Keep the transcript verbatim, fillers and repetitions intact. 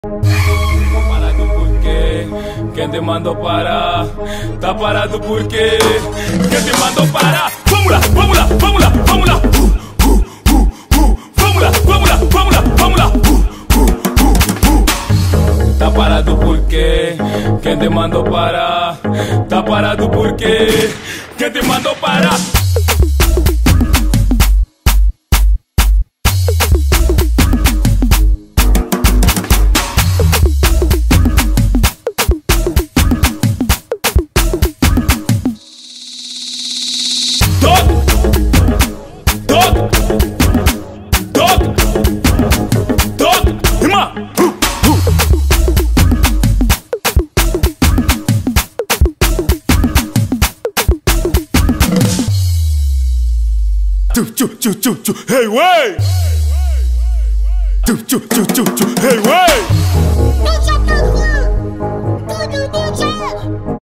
Parado porque quem te mandou parar? Tá parado porque quem te mandou parar? Vamos lá, vamos lá, vamos lá, vamos lá. Uh, uh, uh, uh. Vamos lá, vamos lá, vamos lá, vamos lá. Uh, uh, uh, uh. Tá parado porque quem te mandou parar? Tá parado porque quem te mandou parar? Chu chu chu chu chu, hey way. Chu chu chu chu chu, hey way.